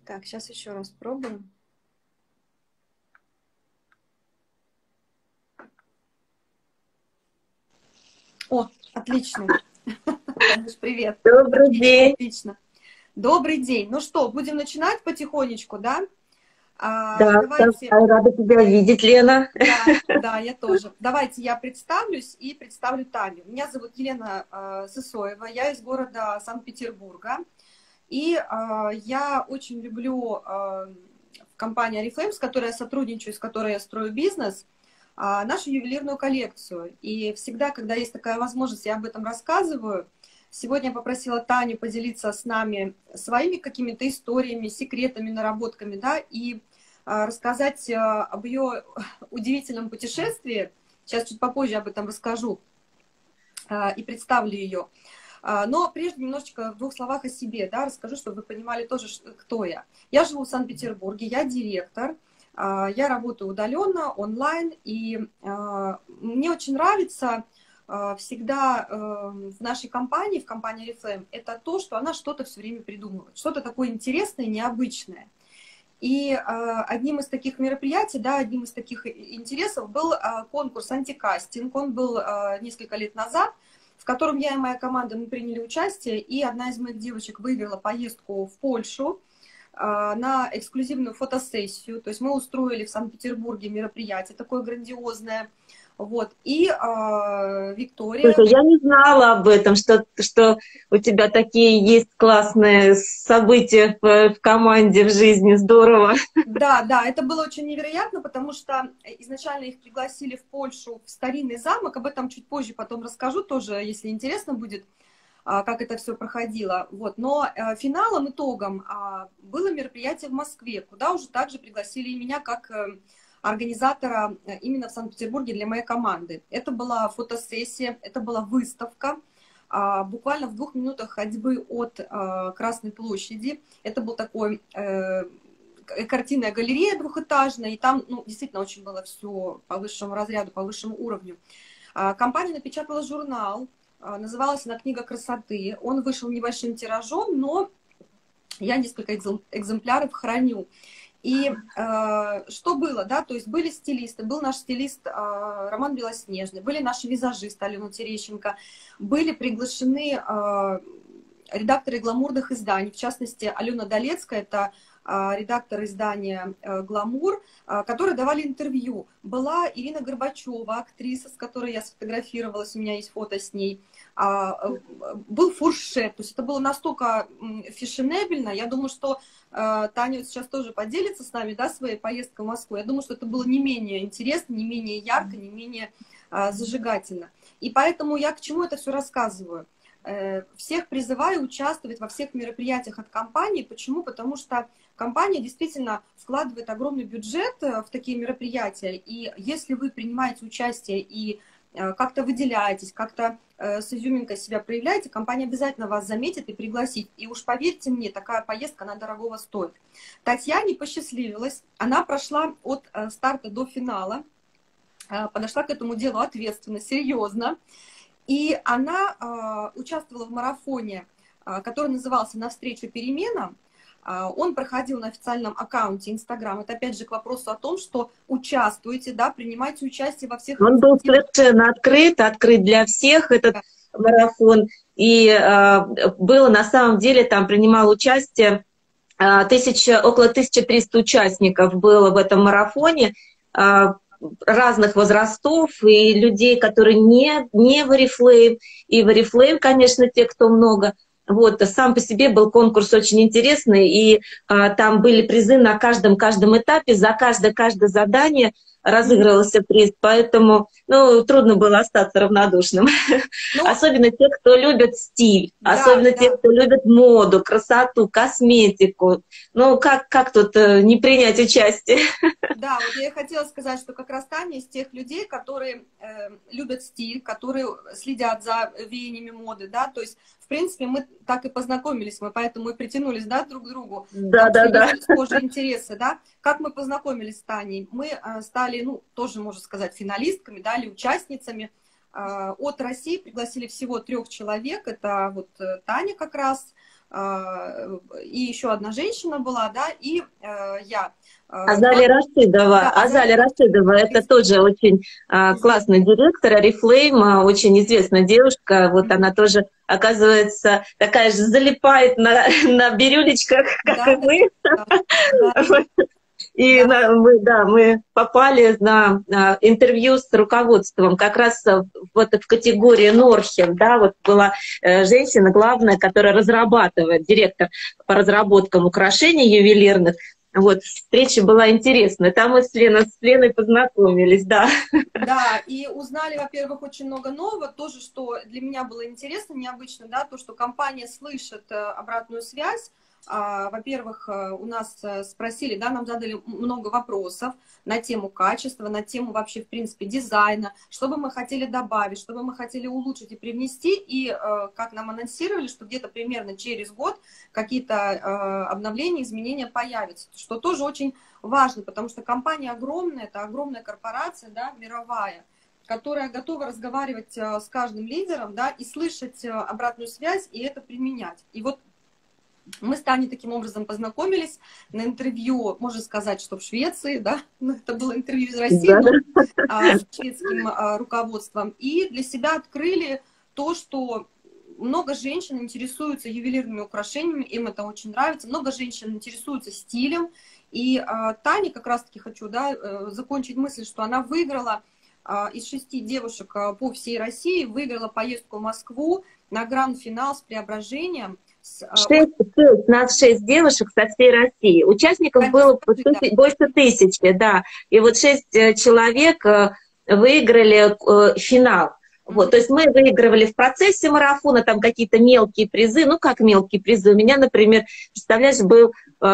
Так, сейчас еще раз пробуем. О, отлично. Танюш, привет. Добрый Отлично, день. отлично. Добрый день. Ну что, будем начинать потихонечку, да? Да, Давайте, рада тебя видеть, Лена. да, я тоже. Давайте я представлюсь и представлю Таню. Меня зовут Елена Сысоева, я из города Санкт-Петербурга. И я очень люблю компанию Oriflame, с которой я сотрудничаю, с которой я строю бизнес, нашу ювелирную коллекцию. И всегда, когда есть такая возможность, я об этом рассказываю. Сегодня я попросила Таню поделиться с нами своими какими-то историями, секретами, наработками, да, и рассказать об ее удивительном путешествии. Сейчас чуть попозже об этом расскажу и представлю ее. Но прежде немножечко в двух словах о себе, да, расскажу, чтобы вы понимали тоже, кто я. Я живу в Санкт-Петербурге, я директор, я работаю удаленно, онлайн, и мне очень нравится всегда в нашей компании, в компании Oriflame, это то, что она что-то все время придумывает, что-то такое интересное, необычное. И одним из таких мероприятий, да, одним из таких интересов был конкурс антикастинг. Он был несколько лет назад, в котором я и моя команда мы приняли участие, и одна из моих девочек выиграла поездку в Польшу на эксклюзивную фотосессию. То есть мы устроили в Санкт-Петербурге мероприятие такое грандиозное. Вот. И Виктория... Слушай, я не знала об этом, что у тебя такие есть классные события в команде, в жизни. Здорово. Да, да, это было очень невероятно, потому что изначально их пригласили в Польшу, в старинный замок. Об этом чуть позже потом расскажу тоже, если интересно будет, как это все проходило. Вот. Но финалом, итогом было мероприятие в Москве, куда уже также пригласили и меня как организатора именно в Санкт-Петербурге для моей команды. Это была фотосессия, это была выставка, буквально в 2 минутах ходьбы от Красной площади. Это был такой картинная галерея двухэтажная, и там ну, действительно очень было все по высшему разряду, по высшему уровню. Компания напечатала журнал, называлась она «Книга красоты». Он вышел небольшим тиражом, но я несколько экземпляров храню. И что было, да, то есть были стилисты, был наш стилист Роман Белоснежный, были наши визажисты Алена Терещенко, были приглашены редакторы гламурных изданий, в частности, Алена Долецкая, это редактор издания «Гламур», которые давали интервью. Была Ирина Горбачева, актриса, с которой я сфотографировалась, у меня есть фото с ней. Был фуршет, то есть это было настолько фешенебельно. Я думаю, что Таня сейчас тоже поделится с нами, да, своей поездкой в Москву. Я думаю, что это было не менее интересно, не менее ярко, не менее зажигательно. И поэтому я к чему это все рассказываю? Всех призываю участвовать во всех мероприятиях от компании. Почему? Потому что компания действительно вкладывает огромный бюджет в такие мероприятия. И если вы принимаете участие и как-то выделяетесь, как-то с изюминкой себя проявляете, компания обязательно вас заметит и пригласит. И уж поверьте мне, такая поездка, она дорогого стоит. Татьяне посчастливилось. Она прошла от старта до финала, подошла к этому делу ответственно, серьезно. И она участвовала в марафоне, который назывался «Навстречу переменам». Он проходил на официальном аккаунте Инстаграм. Это опять же к вопросу о том, что участвуйте, да, принимайте участие во всех Он был инициативах. совершенно открыт для всех, этот марафон. И было на самом деле, там принимал участие около 1300 участников было в этом марафоне, разных возрастов, и людей, которые не в Oriflame, и в Oriflame, конечно, те, кто много. Вот, сам по себе был конкурс очень интересный, и там были призы на каждом этапе, за каждое задание разыгрывался приз, поэтому ну, трудно было остаться равнодушным. Но, Особенно те, кто любит стиль, да, особенно те, да. кто любит моду, красоту, косметику. Ну, как тут не принять участие? Да, вот я и хотела сказать, что как раз Таня из тех людей, которые любят стиль, которые следят за веяниями моды, да, то есть, в принципе, мы так и познакомились, мы поэтому и притянулись, да, друг к другу, потому что Да-да-да. есть схожие интересы, да. Как мы познакомились с Таней? Мы стали, ну, тоже, можно сказать, финалистками, да, или участницами. От России пригласили всего 3 человек, это вот Таня как раз, и еще одна женщина была, да, и я. Азалия Рашидова. Да, Азалия Рашидова, это тоже очень классный директор, Oriflame, очень известная девушка. Вот она тоже, оказывается, такая же залипает на бирюлечках, как и мы. И мы попали на интервью с руководством как раз вот в категории Норхен, да, вот была женщина главная, которая разрабатывает, директор по разработкам украшений ювелирных. Вот, встреча была интересная. Там мы с Леной познакомились, да. Да, и узнали, во-первых, очень много нового. Тоже, что для меня было интересно, необычно, да, то, что компания слышит обратную связь. Во-первых, у нас спросили, да, нам задали много вопросов на тему качества, на тему вообще, в принципе, дизайна, что бы мы хотели добавить, что бы мы хотели улучшить и привнести, и как нам анонсировали, что где-то примерно через год какие-то обновления, изменения появятся, что тоже очень важно, потому что компания огромная, это огромная корпорация, да, мировая, которая готова разговаривать с каждым лидером, да, и слышать обратную связь, и это применять. И вот мы с Таней таким образом познакомились на интервью, можно сказать, что в Швеции, да, ну, это было интервью из России, да, но с шведским руководством, и для себя открыли то, что много женщин интересуются ювелирными украшениями, им это очень нравится, много женщин интересуются стилем, и Таня, как раз-таки хочу, да, закончить мысль, что она выиграла из 6 девушек по всей России, выиграла поездку в Москву на гранд-финал с Преображением. Нас 6 девушек со всей России. Участников было больше 1000, да. И вот 6 человек выиграли финал. Вот, то есть мы выигрывали в процессе марафона там какие-то мелкие призы. Ну, как мелкие призы? У меня, например, представляешь, был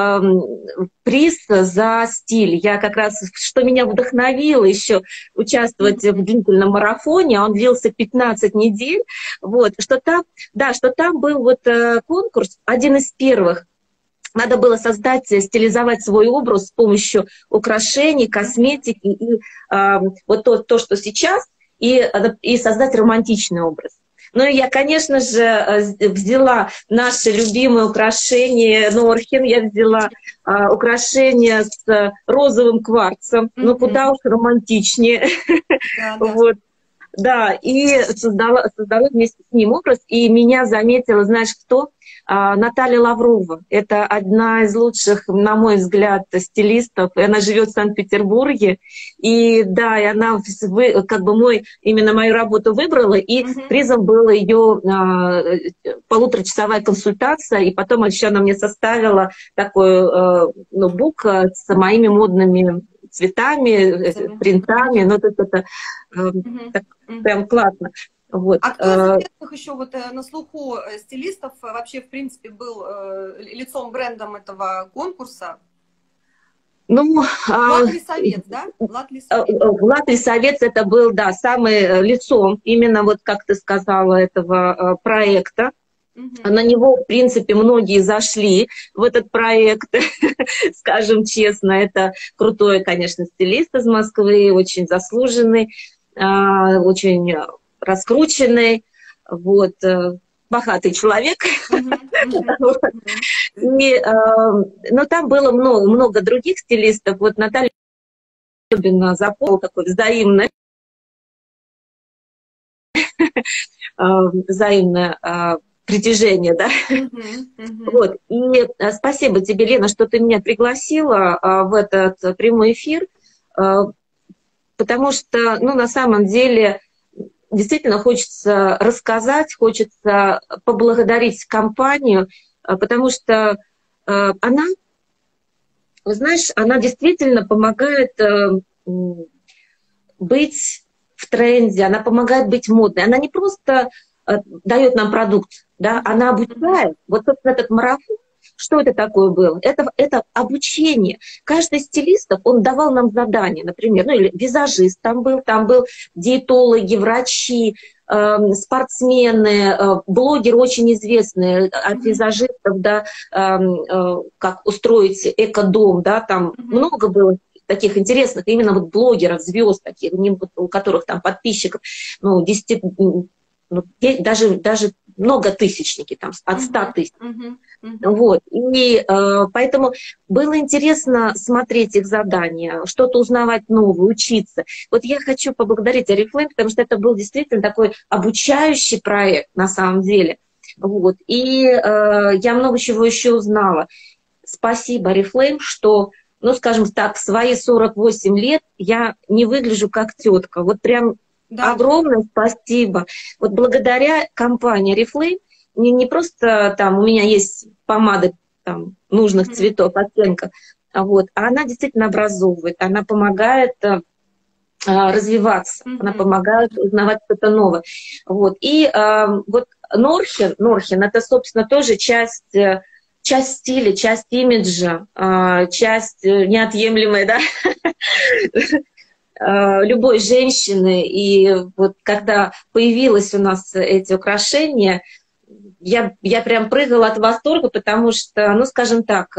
приз за стиль. Я как раз, что меня вдохновило еще участвовать в длительном марафоне, он длился 15 недель, вот, что там был вот конкурс, один из первых. Надо было создать, стилизовать свой образ с помощью украшений, косметики и вот то, что сейчас, и создать романтичный образ. Ну и я, конечно же, взяла наши любимые украшения Норхен, я взяла украшения с розовым кварцем, ну куда уж романтичнее. Вот. Да, и создала вместе с ним образ, и меня заметила, знаешь, кто? Наталья Лаврова. Это одна из лучших, на мой взгляд, стилистов. Она живет в Санкт-Петербурге. И да, и она как бы именно мою работу выбрала, и призом была ее полуторачасовая консультация, и потом еще она мне составила такой ноутбук с моими модными цветами, принтами. Ну, это так, прям классно. Вот. А кто из известных еще вот на слуху стилистов вообще, в принципе, был лицом, брендом этого конкурса? Ну, Влад Лисовец, да? Влад Лисовец это был, да, самый лицом, именно вот как ты сказала, этого проекта. На него, в принципе, многие зашли в этот проект, скажем честно. Это крутой, конечно, стилист из Москвы, очень заслуженный, очень раскрученный, вот, богатый человек. Но там было много других стилистов. Вот Наталья особенно запомнила такой взаимное притяжение, да. Вот. И спасибо тебе, Лена, что ты меня пригласила в этот прямой эфир, потому что, ну, на самом деле, действительно хочется рассказать, хочется поблагодарить компанию, потому что она, знаешь, она действительно помогает быть в тренде, она помогает быть модной. Она не просто дает нам продукт, да, она обучает. Вот, собственно, этот марафон, что это такое было? Это обучение. Каждый из стилистов, он давал нам задания, например, ну или визажист там был диетологи, врачи, спортсмены, блогеры очень известные, от визажистов, да, как устроить экодом, да, там много было таких интересных именно вот блогеров, звезд таких, у которых там подписчиков, ну, 10, ну, даже многотысячники, там, от 100 тысяч. Вот. И поэтому было интересно смотреть их задания, что-то узнавать новое, учиться. Вот я хочу поблагодарить Oriflame, потому что это был действительно такой обучающий проект на самом деле. Вот. И я много чего еще узнала. Спасибо Oriflame, что, ну, скажем так, в свои 48 лет я не выгляжу как тетка. Вот прям огромное спасибо. Вот благодаря компании Oriflame не просто там у меня есть помады там, нужных цветов, оттенков, вот, а она действительно образовывает, она помогает развиваться, она помогает узнавать что-то новое. Вот. И вот Норхен, это, собственно, тоже часть стиля, часть имиджа, часть неотъемлемая, да, любой женщины. И вот когда появились у нас эти украшения, я прям прыгала от восторга, потому что, ну, скажем так,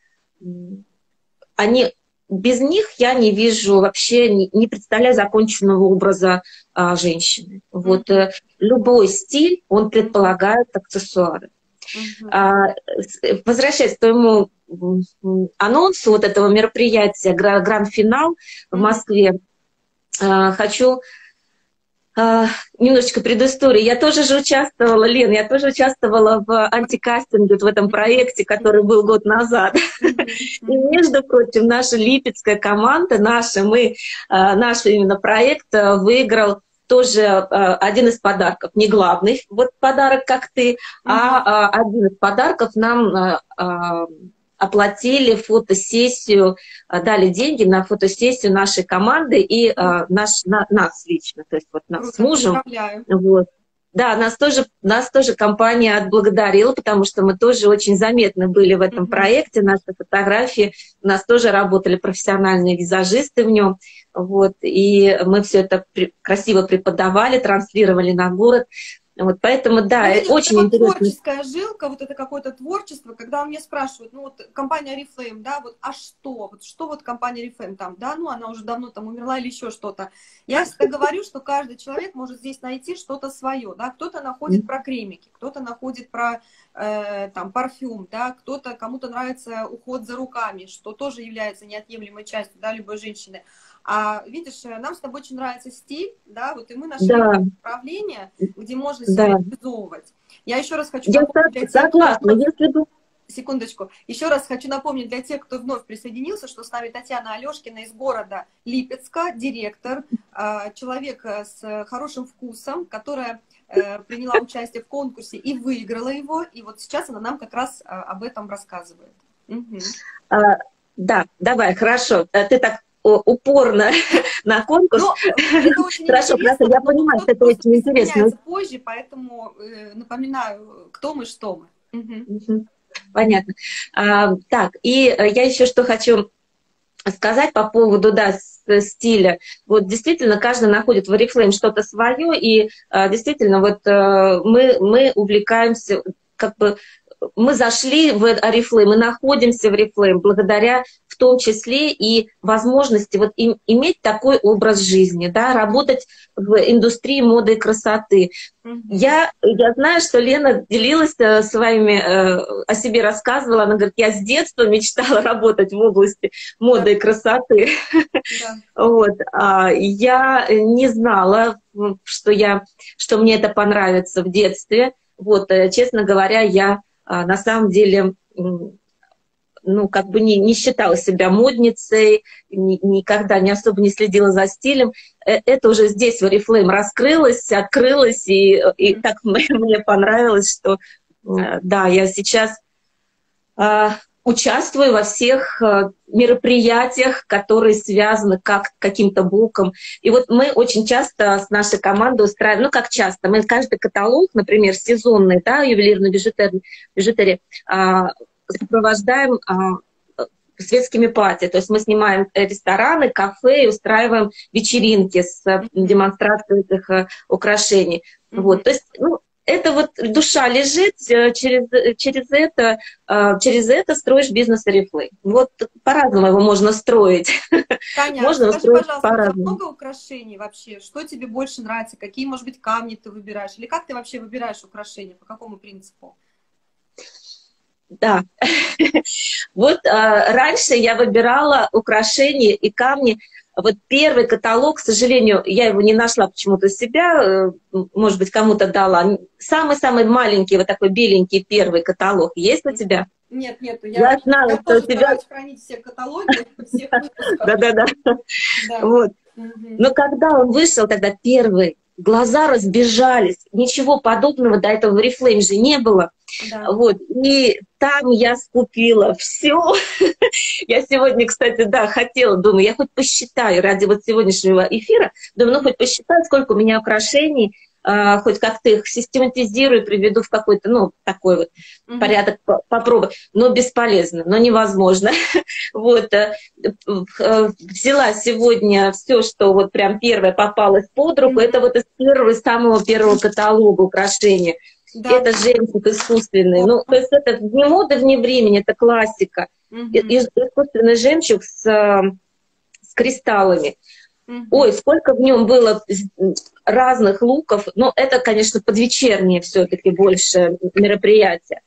без них я не вижу вообще, не представляю законченного образа женщины. Вот любой стиль, он предполагает аксессуары. Возвращаясь к твоему анонсу вот этого мероприятия, гранд-финал в Москве, хочу немножечко предыстории. Я тоже же участвовала, Лен, я тоже участвовала в антикастинге, в этом проекте, который был год назад. И, между прочим, наша липецкая команда, наш именно проект выиграл тоже один из подарков. Не главный вот подарок, как ты, а один из подарков нам оплатили фотосессию, дали деньги на фотосессию нашей команды и нас лично, то есть вот нас с мужем. Вот. Да, нас тоже компания отблагодарила, потому что мы тоже очень заметны были в этом проекте, наши фотографии, у нас тоже работали профессиональные визажисты в нем, вот, и мы все это красиво преподавали, транслировали на город. Вот, поэтому, да, очень интересно. Творческая жилка, вот это какое-то творчество, когда мне спрашивают, ну вот компания Oriflame, да, вот, а что? Вот что вот компания Oriflame там, да, ну она уже давно там умерла или еще что-то. Я всегда говорю, что каждый человек может здесь найти что-то свое, да, кто-то находит про кремики, кто-то находит про там парфюм, да, кому-то нравится уход за руками, что тоже является неотъемлемой частью, да, любой женщины. А видишь, нам с тобой очень нравится стиль, да, вот и мы нашли направление, где можно себя реализовывать. Я еще раз хочу напомнить для тех, секундочку. Еще раз хочу напомнить для тех, кто вновь присоединился, что с нами Татьяна Алешкина из города Липецка, директор, человек с хорошим вкусом, которая приняла участие в конкурсе и выиграла его. И вот сейчас она нам как раз об этом рассказывает. Да, давай, хорошо. Ты так упорно на конкурс. Хорошо, я понимаю, что это очень интересно. Позже, поэтому напоминаю, кто мы, что мы. Понятно. Так, и я еще что хочу сказать по поводу, да, стиля. Вот действительно, каждый находит в Oriflame что-то свое, и действительно, вот мы увлекаемся, как бы, мы зашли в Oriflame, мы находимся в Oriflame благодаря в том числе и возможности вот иметь такой образ жизни, да, работать в индустрии моды и красоты. Я знаю, что Лена делилась о себе рассказывала, она говорит, я с детства мечтала работать в области моды и красоты. Вот. Я не знала, что мне это понравится в детстве. Вот, честно говоря, я на самом деле, ну, как бы не считала себя модницей, никогда не особо не следила за стилем. Это уже здесь, в Oriflame, раскрылось, открылось, и так мне понравилось, что, да, я сейчас участвую во всех мероприятиях, которые связаны каким-то боком. И вот мы очень часто с нашей командой устраиваем, ну как часто, мы каждый каталог, например, сезонный, да, ювелирный бижутерии, сопровождаем светскими пати. То есть мы снимаем рестораны, кафе и устраиваем вечеринки с демонстрацией этих украшений. Вот. То есть, ну, это вот душа лежит, через это строишь бизнес Oriflame. Вот по-разному его можно строить. Таня, Можно скажи, устроить пожалуйста, у тебя по-разному. много украшений вообще? Что тебе больше нравится? Какие, может быть, камни ты выбираешь? Или как ты вообще выбираешь украшения? По какому принципу? Да. Вот раньше я выбирала украшения и камни. Вот первый каталог, к сожалению, я его не нашла почему-то себя, может быть, кому-то дала. Самый-самый маленький, вот такой беленький первый каталог есть у тебя? Нет, нет, Я знаю, я что у тоже тебя... стараюсь хранить все каталоги, всех выпусков. Да-да-да. Да. Вот. Мгм. Но когда он вышел, тогда первый, глаза разбежались. Ничего подобного до этого в Oriflame же не было. Да. Вот. И там я скупила все. Я сегодня, кстати, да, хотела, думаю, я хоть посчитаю ради вот сегодняшнего эфира, думаю, ну хоть посчитаю, сколько у меня украшений, хоть как-то их систематизирую, приведу в какой-то, ну, такой вот порядок, попробую. Но бесполезно, но невозможно. Вот. Взяла сегодня все, что вот прям первое попалось под руку, это вот из самого первого каталога украшения. Да. Это жемчуг искусственный. Ну, то есть это вне моды, вне времени, это классика. Искусственный жемчуг с кристаллами. Ой, сколько в нем было разных луков. Но это, конечно, подвечернее все-таки больше мероприятие.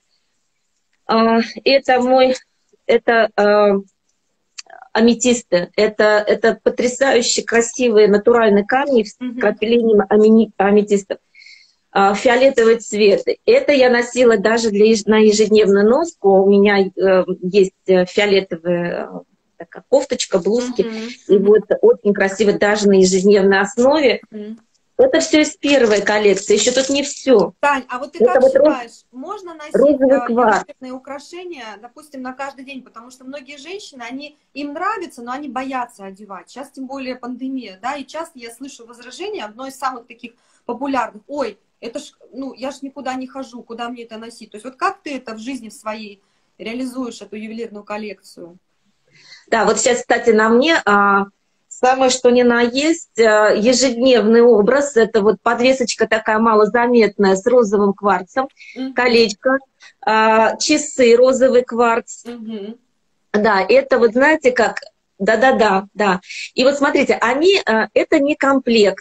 Это аметисты. Это потрясающе красивые натуральные камни с крапелением аметистов. Фиолетовый цвет. Это я носила даже на ежедневную носку. У меня есть фиолетовая такая кофточка, блузки. И вот очень красиво даже на ежедневной основе. Это все из первой коллекции. Еще тут не все. Тань, а вот ты как считаешь, можно носить ежедневные украшения, допустим, на каждый день? Потому что многие женщины, им нравится, но они боятся одевать. Сейчас тем более пандемия, да, и часто я слышу возражение, одно из самых таких популярных: ой, это ж, ну, я ж никуда не хожу, куда мне это носить? То есть вот как ты это в жизни своей реализуешь, эту ювелирную коллекцию? Да, вот сейчас, кстати, на мне самое что ни на есть ежедневный образ. Это вот подвесочка такая малозаметная с розовым кварцем, колечко, часы розовый кварц. Да, это вот знаете как... Да. И вот смотрите, это не комплект,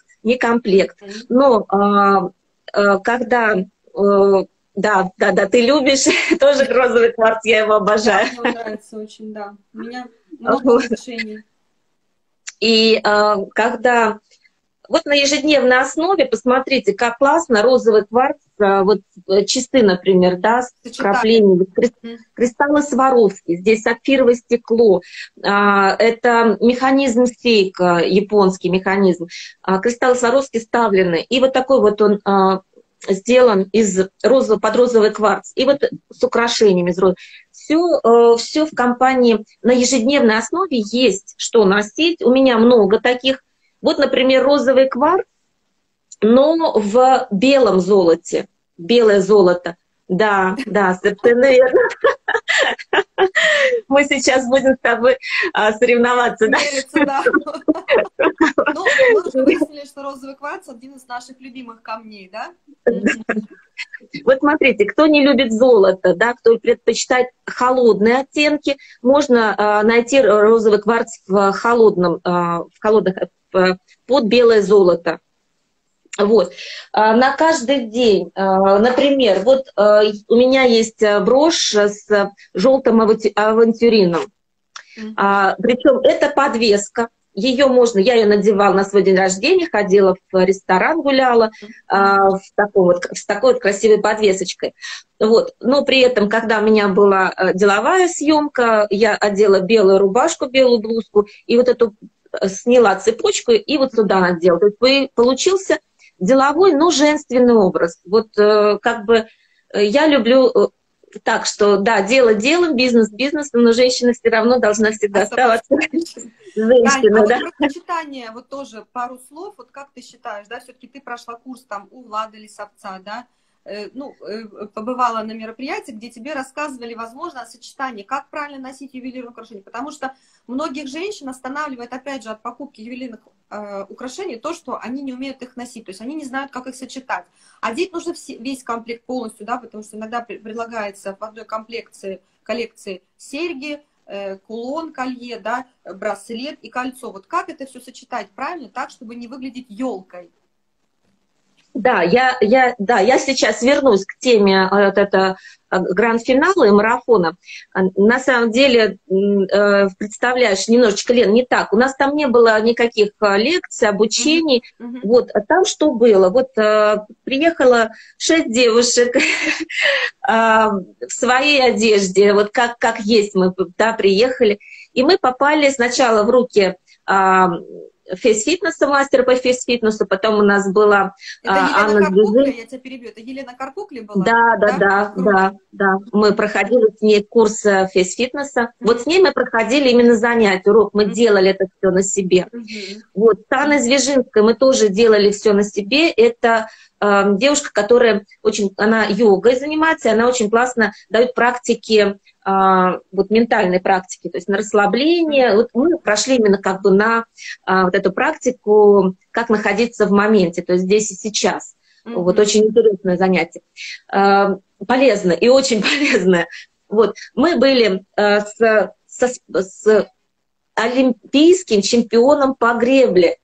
но когда... Да, ты любишь тоже розовый кварц, я его обожаю. Да, мне нравится очень, да. У меня много украшений. И когда вот на ежедневной основе, посмотрите, как классно розовый кварц, вот часы, например, да, с вкраплениями, кристаллы Сваровски, здесь сапфировое стекло, это механизм сейка, японский механизм, кристаллы Сваровски вставлены, и вот такой вот он сделан под розовый кварц, и вот с украшениями из розы. Все в компании на ежедневной основе есть что носить. У меня много таких. Вот, например, розовый кварц, но в белом золоте. Белое золото. Да, совершенно верно. Мы сейчас будем с тобой соревноваться. Мериться, да. Ну, мы уже выяснили, что розовый кварц один из наших любимых камней, да? Вот смотрите, кто не любит золото, да, кто предпочитает холодные оттенки, можно найти розовый кварц под белое золото. Вот. На каждый день, например, вот у меня есть брошь с желтым авантюрином. Причем это подвеска. Я ее надевала на свой день рождения, ходила в ресторан, гуляла с такой вот красивой подвесочкой. Вот. Но при этом, когда у меня была деловая съемка, я одела белую рубашку, белую блузку, и вот эту сняла цепочку и вот сюда надела. То есть получился деловой, но женственный образ. Вот как бы я люблю так, что да, дело делом, бизнес бизнесом, но женщина все равно должна всегда оставаться женщиной. Вот про сочетание, вот тоже пару слов, вот как ты считаешь, да, все-таки ты прошла курс там у Влада Лисовца, да, побывала на мероприятии, где тебе рассказывали, возможно, о сочетании, как правильно носить ювелирные украшения, потому что многих женщин останавливает, опять же, от покупки ювелирных украшений то, что они не умеют их носить, то есть они не знают, как их сочетать. Одеть нужно весь комплект полностью, да, потому что иногда предлагается в одной коллекции серьги, кулон, колье, да, браслет и кольцо. Вот как это все сочетать правильно, так, чтобы не выглядеть елкой? Да, я сейчас вернусь к теме гранд-финала и марафона. На самом деле, представляешь, немножечко, Лен, не так. У нас там не было никаких лекций, обучений. Вот, а там что было? Вот приехало 6 девушек в своей одежде, вот как есть мы, да, приехали. И мы попали сначала в руки фейс-фитнеса, мастера по фейс-фитнесу, потом у нас была Елена Карпукля, я тебя перебью, это Елена Карпукля была? Да. Мы проходили с ней курс фейс-фитнеса. Вот с ней мы проходили именно занятия, урок, мы делали это все на себе. Вот, с Анной Звежинской мы тоже делали все на себе. Это девушка, которая она йогой занимается, и она очень классно дает практики, вот ментальной практики, то есть на расслабление. Вот мы прошли именно как бы на вот эту практику, как находиться в моменте, то есть здесь и сейчас. Вот очень интересное занятие. Полезно и очень полезное. Вот. Мы были с олимпийским чемпионом по гребле.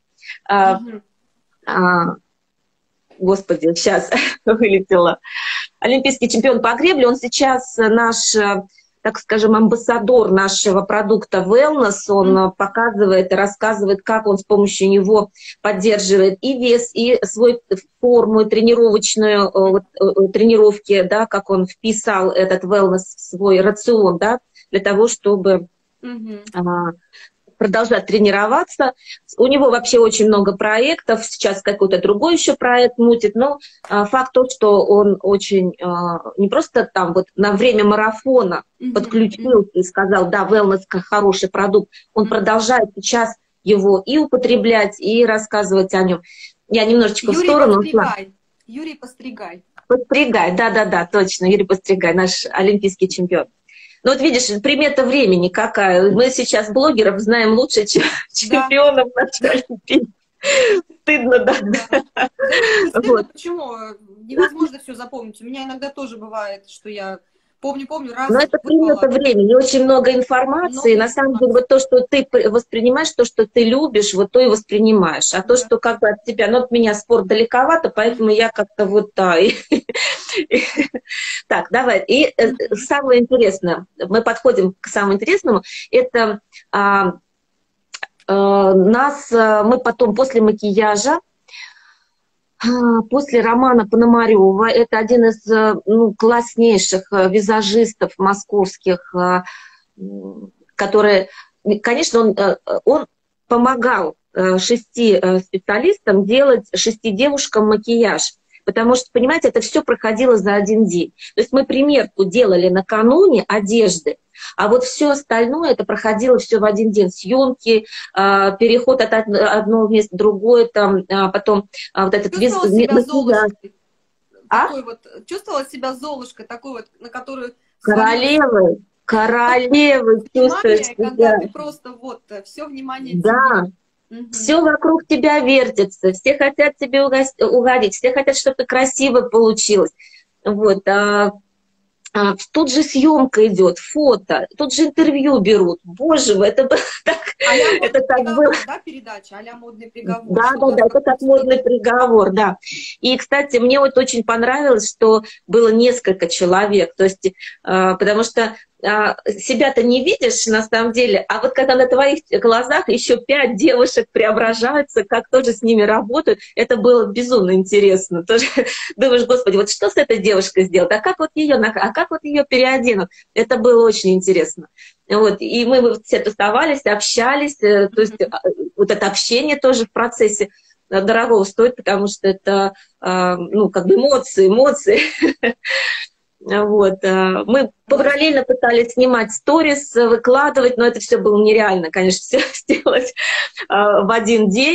Господи, сейчас вылетела. Олимпийский чемпион по гребле, он сейчас наш, так скажем, амбассадор нашего продукта Wellness. Он показывает и рассказывает, как он с помощью него поддерживает и вес, и свою форму, и тренировочную, тренировки, да, как он вписал этот Wellness в свой рацион, да, для того, чтобы продолжать тренироваться. У него вообще очень много проектов. Сейчас какой-то другой еще проект мутит. Но факт тот, что он очень не просто там вот на время марафона подключился и сказал, да, Wellness хороший продукт. Он продолжает сейчас его и употреблять, и рассказывать о нем. Я немножечко в сторону. Юрий Постригай. Постригай, да, точно. Юрий Постригай, наш олимпийский чемпион. Ну вот видишь, примета времени какая. Мы сейчас блогеров знаем лучше, чем чемпионов нашей Олимпии. Стыдно, да. Стыдно, почему? Невозможно все запомнить. У меня иногда тоже бывает, что я помню раз. Но это примета времени, очень много информации. На самом деле, вот то, что ты воспринимаешь, то, что ты любишь, вот то и воспринимаешь. А то, что как бы от тебя, от меня спорт далековато, поэтому я как-то вот Так, давай. И самое интересное, мы подходим к самому интересному, это мы потом после макияжа, после Романа Пономарева, это один из класснейших визажистов московских, который, конечно, он помогал 6 специалистам делать 6 девушкам макияж. Потому что, понимаете, это все проходило за один день. То есть мы примерку делали накануне одежды, а вот все остальное это проходило все в один день. Съемки, переход от одного места в другое, там, потом вот этот чувствовала себя Золушкой, такой вот, на которую... Королевой чувствуешь себя. Когда ты просто вот все внимание да. Все вокруг тебя вертится, все хотят тебе угодить, все хотят, чтобы ты красиво получилось. Вот. Тут же съемка идет, фото, тут же интервью берут. Боже мой, это было так. Это так было. Да, передача, а-ля модный приговор. Да, это как модный приговор, да. И, кстати, мне вот очень понравилось, что было несколько человек, то есть, потому что себя-то не видишь на самом деле, а вот когда на твоих глазах еще 5 девушек преображаются, как тоже с ними работают, это было безумно интересно. Тоже думаешь, господи, вот что с этой девушкой сделать, а как вот ее переоденут? Это было очень интересно. Вот, и мы все тусовались, общались, то есть вот это общение тоже в процессе дорогого стоит, потому что это, как бы эмоции. Вот. Мы параллельно пытались снимать сторис, выкладывать, но это все было нереально, конечно, все сделать в один день.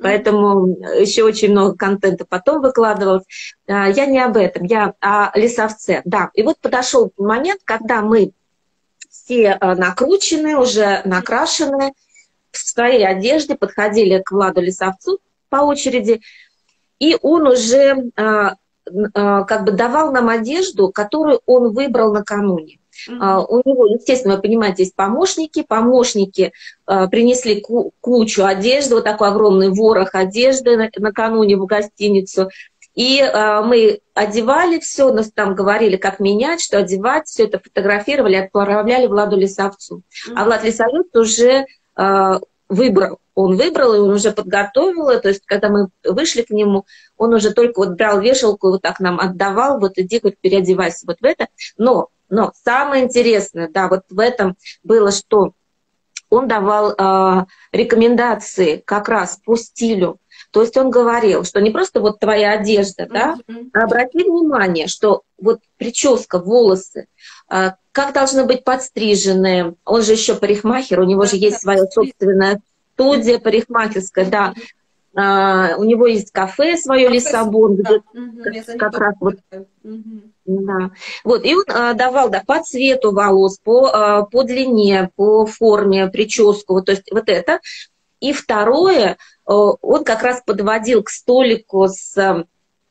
Поэтому еще очень много контента потом выкладывалось. Я не об этом, я о Лисовце. Да, и вот подошел момент, когда мы все накрученные, уже накрашенные, в своей одежде подходили к Владу Лисовцу по очереди, и он уже как бы давал нам одежду, которую он выбрал накануне. У него, естественно, вы понимаете, есть помощники. Помощники принесли кучу одежды, вот такой огромный ворох одежды накануне в гостиницу. И мы одевали все, нас там говорили, как менять, что одевать, все это фотографировали, отправляли Владу Лисовцу. А Влад Лисовец уже выбрал. Он выбрал, и он уже подготовил. То есть, когда мы вышли к нему, он уже только вот брал вешалку, вот так нам отдавал, вот иди, говорит, переодевайся вот в это. Но самое интересное, да, вот в этом было, что он давал рекомендации как раз по стилю. То есть он говорил, что не просто вот твоя одежда, да, а обрати внимание, что вот прическа, волосы, как должны быть подстрижены. Он же еще парикмахер, у него же есть своя собственная студия парикмахерская, да. У него есть кафе свое Лиссабон, где как раз вот. Да. Вот, и он давал, да, по цвету волос, по длине, по форме, прическу, вот, то есть вот это. И второе, он как раз подводил к столику с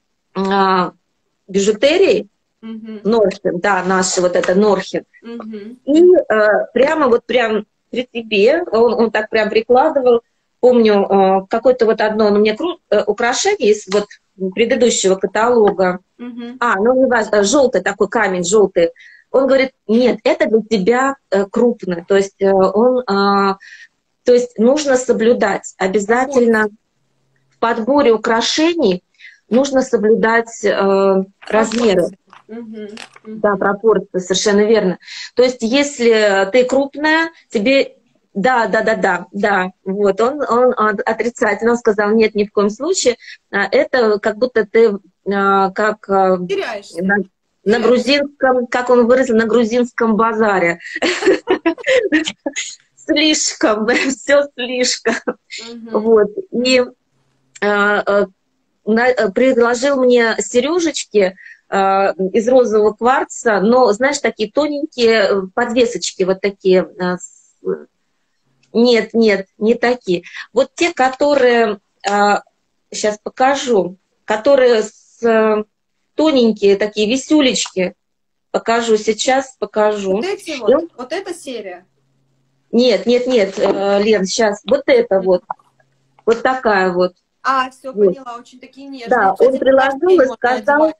бижутерией, Норхен, да, наши вот это Норхен. И прямо вот прям при тебе, он так прям прикладывал, помню, какое-то вот одно, у меня украшение из вот предыдущего каталога, не важно, желтый такой камень, желтый. Он говорит, нет, это для тебя крупно, то есть то есть нужно соблюдать обязательно в подборе украшений, нужно соблюдать размеры. Да, пропорции, совершенно верно. То есть если ты крупная, тебе... Да. Вот, он отрицательно сказал, нет, ни в коем случае. Это как будто ты как на грузинском, как он выразил, на грузинском базаре. Слишком, все слишком. Вот. И предложил мне сережечки из розового кварца, но, знаешь, такие тоненькие подвесочки, вот такие. Нет, не такие. Вот те, которые, сейчас покажу, которые тоненькие, такие висюлечки. Покажу сейчас, покажу. Вот эти вот эта серия? Нет, Лен, сейчас. Вот это вот. Вот такая вот. Все, вот. Поняла, очень такие нежные. Да, он приложил и сказал...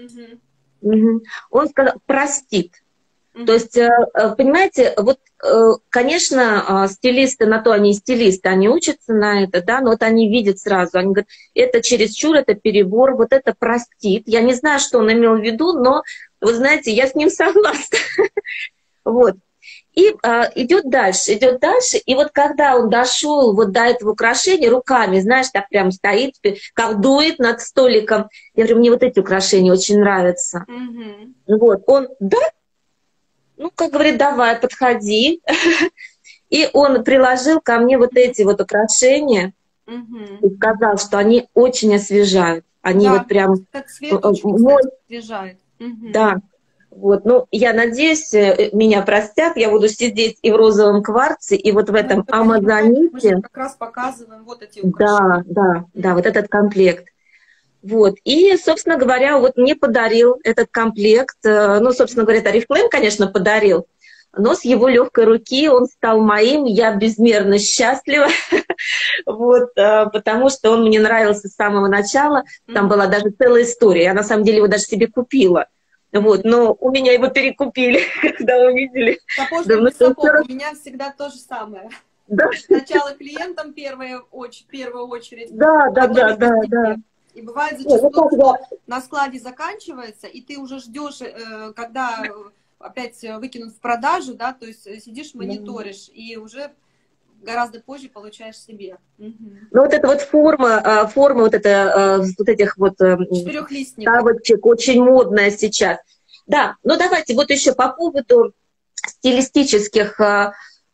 Он сказал, простит. То есть, понимаете, вот, конечно, стилисты, на то они и стилисты, они учатся на это, да, но вот они видят сразу, они говорят, это чересчур, это перебор, вот это простит. Я не знаю, что он имел в виду, но, вы знаете, я с ним согласна. Вот. И идет дальше, и вот когда он дошел вот до этого украшения, руками, знаешь, так прям стоит, колдует над столиком, я говорю, мне вот эти украшения очень нравятся. Вот, он, да, ну, как говорит, давай, подходи. И он приложил ко мне вот эти вот украшения и сказал, что они очень освежают. Они вот прям... Этот цвет очень освежает. Да. Вот, ну, я надеюсь, меня простят, я буду сидеть и в розовом кварце, и вот в этом амазоните. Мы же как раз показываем вот эти украшения. Да, вот этот комплект. Вот, и, собственно говоря, вот мне подарил этот комплект, ну, собственно говоря, это Oriflame, конечно, подарил, но с его легкой руки он стал моим, я безмерно счастлива, вот, потому что он мне нравился с самого начала, там была даже целая история, я на самом деле его даже себе купила. Вот, но у меня его перекупили, когда увидели. Сапог, у меня всегда то же самое. Да. Сначала клиентам первую очередь. Да. И бывает зачастую, на складе заканчивается, и ты уже ждешь, когда опять выкинут в продажу, да, то есть сидишь, мониторишь, и уже гораздо позже получаешь себе. Ну вот эта вот форма вот это, вот этих вот ставочек очень модная сейчас. Да, ну давайте вот еще по поводу стилистических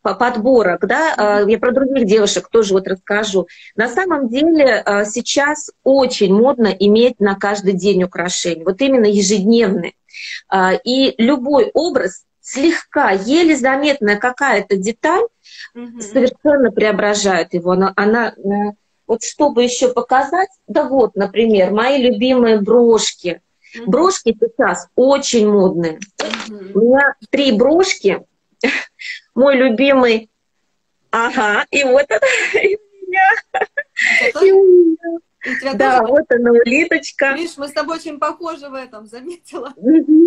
подборок, да, я про других девушек тоже вот расскажу. На самом деле сейчас очень модно иметь на каждый день украшения, вот именно ежедневные. И любой образ, слегка, еле заметная какая-то деталь, совершенно преображает его. Она, вот чтобы еще показать, да вот, например, мои любимые брошки. Брошки сейчас очень модные. У меня 3 брошки. Мой любимый, ага, и вот это и у меня. И у меня. Да, тоже... вот она, улиточка. Видишь, мы с тобой очень похожи в этом, заметила.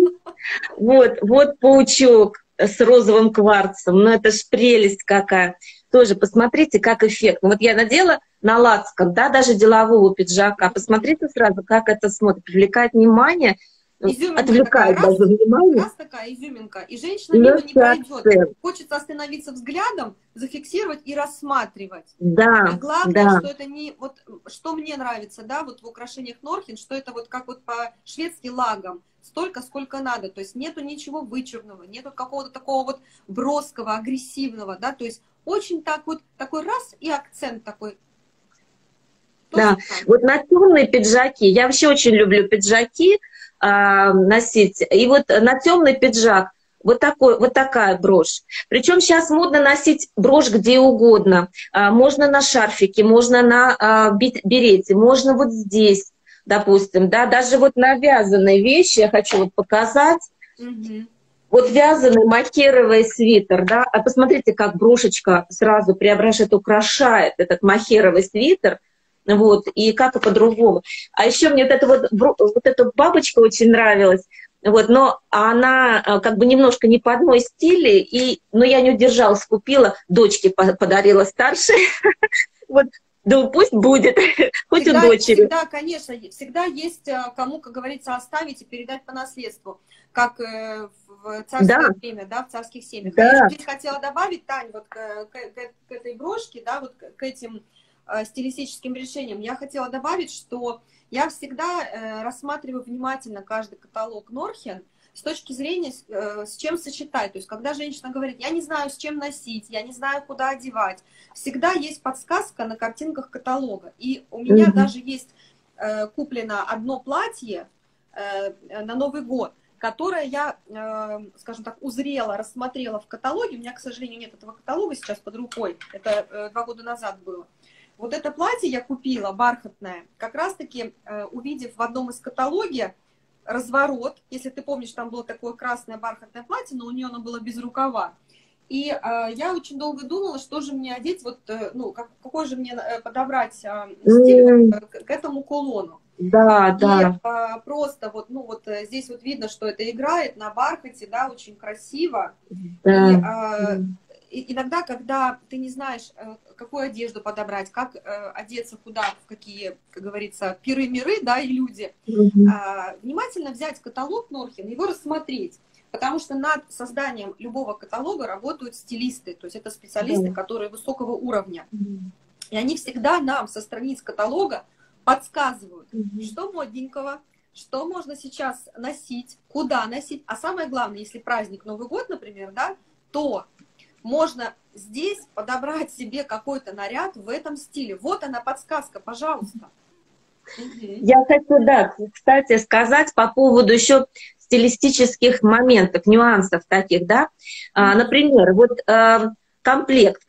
Вот паучок с розовым кварцем. Ну это ж прелесть какая. Тоже посмотрите, как эффектно. Вот я надела на лацкан, да, даже делового пиджака. Посмотрите сразу, как это смотрит, привлекает внимание. Изюминка отвлекает такая, даже внимание. Раз такая изюминка, и женщина мимо не пройдет. Хочется остановиться взглядом, зафиксировать и рассматривать. Да, и главное, да. что это не... Вот что мне нравится, да, вот в украшениях Норхен, что это вот как вот по-шведски лагом. Столько, сколько надо. То есть нету ничего вычурного, нету какого-то такого вот броского, агрессивного, да, то есть очень так вот, такой раз и акцент такой. Да, вот на темные пиджаки, я вообще очень люблю пиджаки носить, и вот на темный пиджак вот такая брошь. Причем сейчас модно носить брошь где угодно. Можно на шарфике, можно на берете, можно вот здесь, допустим, да, даже вот на вязаной вещи я хочу вот показать. Вот вязаный мохеровый свитер, да, а посмотрите, как брошечка сразу преображает, украшает этот мохеровый свитер. Вот, и как и по-другому. А еще мне вот эта бабочка очень нравилась, вот, но она как бы немножко не под мой стиль, но я не удержалась, купила, дочке подарила старшей, вот, да пусть будет, хоть у дочери. Всегда, конечно, всегда есть кому, как говорится, оставить и передать по наследству, как в царское время, да, в царских семьях. Да. Я здесь хотела добавить, Тань, вот к этой брошке, да, вот к этим стилистическим решением, я хотела добавить, что я всегда рассматриваю внимательно каждый каталог Норхен с точки зрения, с чем сочетать. То есть, когда женщина говорит, я не знаю, с чем носить, я не знаю, куда одевать, всегда есть подсказка на картинках каталога. И у меня даже есть куплено одно платье на Новый год, которое я, скажем так, узрела, рассмотрела в каталоге. У меня, к сожалению, нет этого каталога сейчас под рукой. Это 2 года назад было. Вот это платье я купила, бархатное, как раз-таки увидев в одном из каталогов разворот. Если ты помнишь, там было такое красное бархатное платье, но у нее оно было без рукава. И я очень долго думала, что же мне одеть, вот, ну, какой же мне подобрать стиль к этому кулону. Да, да. И просто вот, ну, вот здесь вот видно, что это играет на бархате, да, очень красиво. Да. И иногда, когда ты не знаешь, какую одежду подобрать, как одеться куда, в какие, как говорится, пиры-миры, да, и люди, внимательно взять каталог Норхен, его рассмотреть. Потому что над созданием любого каталога работают стилисты, то есть это специалисты, которые высокого уровня. И они всегда нам со страниц каталога подсказывают, что модненького, что можно сейчас носить, куда носить. А самое главное, если праздник Новый год, например, да, то можно здесь подобрать себе какой-то наряд в этом стиле. Вот она подсказка, пожалуйста. Я хочу, да, кстати, сказать по поводу еще стилистических моментов, нюансов таких, да. Например, вот комплект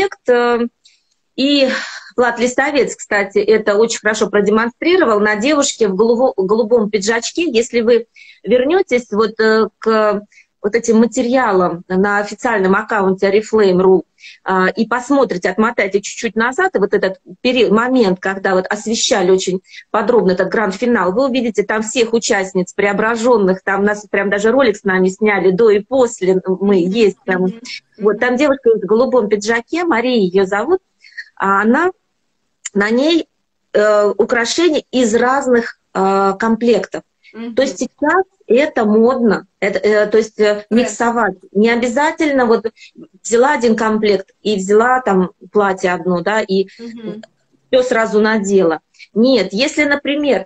и Влад Листовец, кстати, это очень хорошо продемонстрировал на девушке в голубом пиджачке. Если вы вернетесь вот к вот этим материалам на официальном аккаунте Oriflame.ru и посмотрите, отмотайте чуть-чуть назад, и вот этот момент, когда вот освещали очень подробно этот гранд-финал, вы увидите там всех участниц преображенных, там нас прям даже ролик с нами сняли, до и после мы есть там. Вот там девушка в голубом пиджаке, Мария ее зовут, а она, на ней украшения из разных комплектов. То есть сейчас это модно, то есть миксовать. Не обязательно вот взяла один комплект и взяла там платье одно, да, и все сразу надела. Нет, если, например,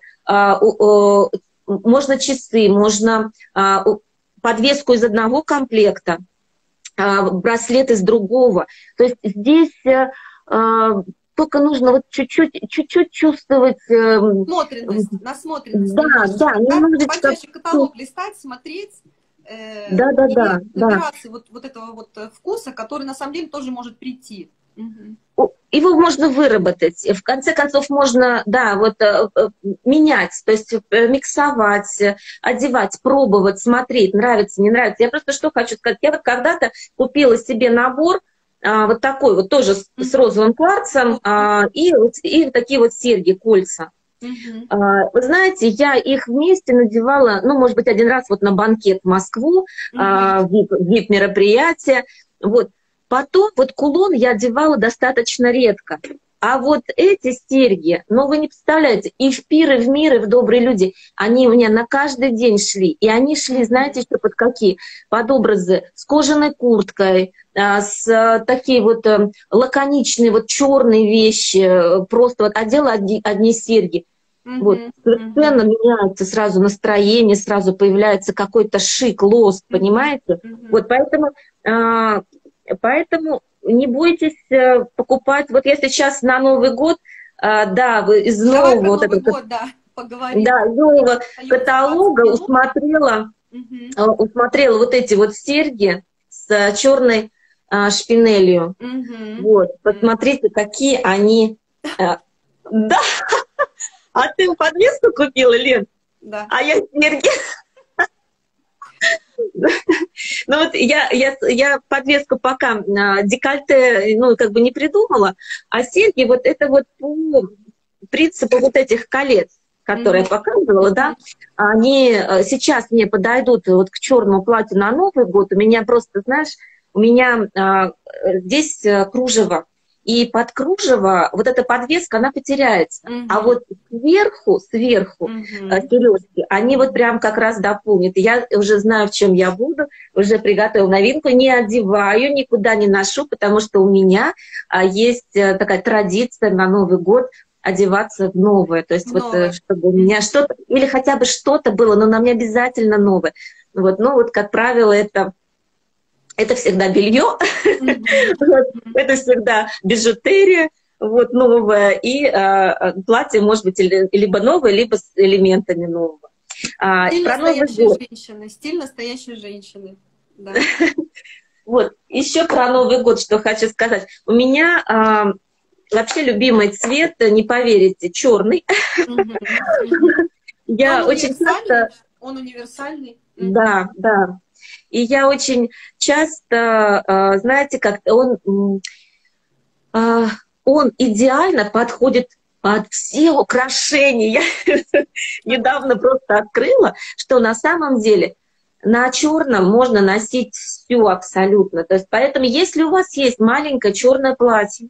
можно часы, можно подвеску из одного комплекта, браслет из другого. То есть здесь только нужно вот чуть-чуть чувствовать. Насмотренность Да, немножечко. да, немножечко. Почаще каталог листать, смотреть. Да, да, И да, да. набираться вот этого вот вкуса, который на самом деле тоже может прийти. Его можно выработать. В конце концов, можно, да, вот менять, то есть миксовать, одевать, пробовать, смотреть, нравится, не нравится. Я просто что хочу сказать. Я вот когда-то купила себе набор вот такой вот, тоже с розовым кварцем, и такие вот серьги, кольца. Вы знаете, я их вместе надевала, ну, может быть, один раз вот на банкет в Москву, вид мероприятия, вот. Потом вот кулон я одевала достаточно редко. А вот эти серьги, ну вы не представляете, и в пир, и в мир, и в добрые люди, они у меня на каждый день шли. И они шли, знаете, еще под какие? Под образы с кожаной курткой, с такие вот лаконичные вот черные вещи, просто вот одела одни серьги. Вот, совершенно меняется сразу настроение, сразу появляется какой-то шик, лоск, понимаете? Вот поэтому не бойтесь покупать. Вот я сейчас на Новый год, да, из нового вот Новый год, да, поговорим. Да, нового каталога усмотрела вот эти вот серьги с черной шпинелью. Вот, посмотрите, какие они. Да. А ты подвеску купила, Лен? Да. А я серьги. Ну вот я подвеску пока декольте, ну, как бы не придумала, а серьги вот это вот по принципу вот этих колец, которые я показывала, да, они сейчас мне подойдут вот к черному платью на Новый год. У меня просто, знаешь, у меня здесь кружево. И под кружево вот эта подвеска, она потеряется. А вот сверху сережки, они вот прям как раз дополнят. Я уже знаю, в чем я буду, уже приготовила новинку. Не одеваю, никуда не ношу, потому что у меня есть такая традиция на Новый год одеваться в новое. То есть вот чтобы у меня что-то, или хотя бы что-то было, но на мне обязательно новое. Вот, ну вот, как правило, это всегда белье, это всегда бижутерия, вот, новая, и платье может быть либо новое, либо с элементами нового. Стиль настоящей женщины. Да. Вот, еще про Новый год, что хочу сказать. У меня вообще любимый цвет, не поверите, черный. Я очень часто... Он универсальный. Да, да. И я очень часто, знаете, как он идеально подходит под все украшения. Я недавно просто открыла, что на самом деле на черном можно носить все абсолютно. То есть, поэтому, если у вас есть маленькое черное платье,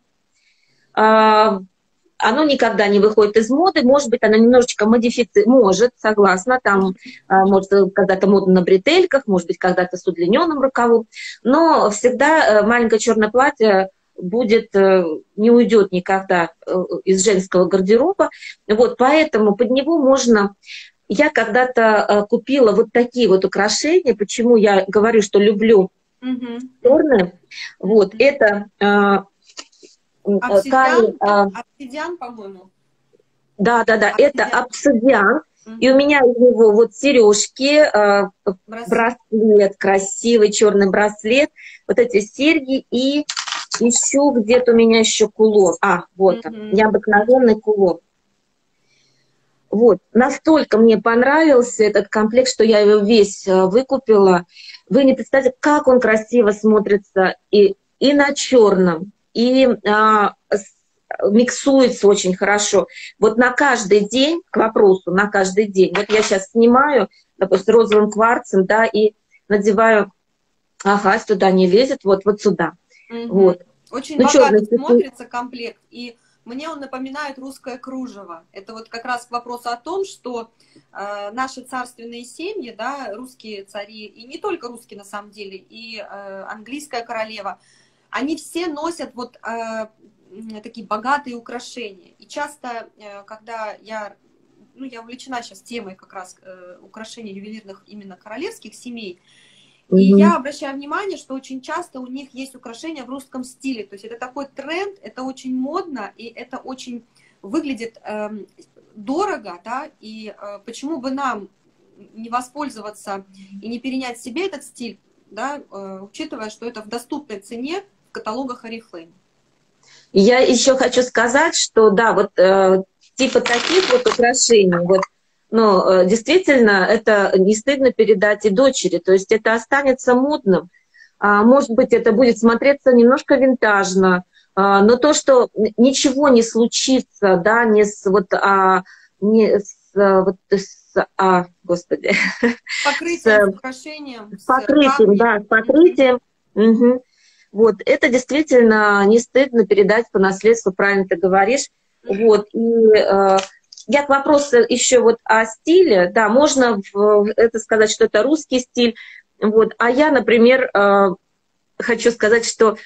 оно никогда не выходит из моды, может быть, оно немножечко модифицирует, может, согласна, там, может, когда-то модно на бретельках, может быть, когда-то с удлиненным рукавом, но всегда маленькое черное платье не уйдет никогда из женского гардероба, вот, поэтому под него можно... Я когда-то купила вот такие вот украшения, почему я говорю, что люблю черные, вот, это... Обсидиан, по-моему. Да, это обсидиан. И у меня из него вот сережки, браслет, красивый черный браслет, вот эти серьги и еще где-то у меня еще кулон. Вот он, необыкновенный кулон. Вот, настолько мне понравился этот комплект, что я его весь выкупила. Вы не представляете, как он красиво смотрится и на черном, и миксуется очень хорошо. Вот на каждый день, к вопросу, на каждый день. Вот я сейчас снимаю, допустим, розовым кварцем, да, и надеваю, сюда не лезет, вот сюда. Вот. Очень богато смотрится комплект, и мне он напоминает русское кружево. Это вот как раз к вопросу о том, что наши царственные семьи, да, русские цари, и не только русские на самом деле, и английская королева, они все носят вот такие богатые украшения. И часто, когда я увлечена сейчас темой как раз украшений ювелирных именно королевских семей, И я обращаю внимание, что очень часто у них есть украшения в русском стиле. То есть это такой тренд, это очень модно, и это очень выглядит дорого, да, и почему бы нам не воспользоваться и не перенять себе этот стиль, да, учитывая, что это в доступной цене в каталогах Oriflame. Я еще хочу сказать, что да, вот типа таких вот украшений, вот, но действительно это не стыдно передать и дочери, то есть это останется модным. Может быть, это будет смотреться немножко винтажно, но то, что ничего не случится, да, не с вот, не с, вот, господи, покрытием, с украшением, с покрытием, да, с покрытием. Угу. Вот, это действительно не стыдно передать по наследству, правильно ты говоришь. Вот, и я к вопросу еще вот о стиле, да, можно это сказать, что это русский стиль, вот, а я, например, хочу сказать, что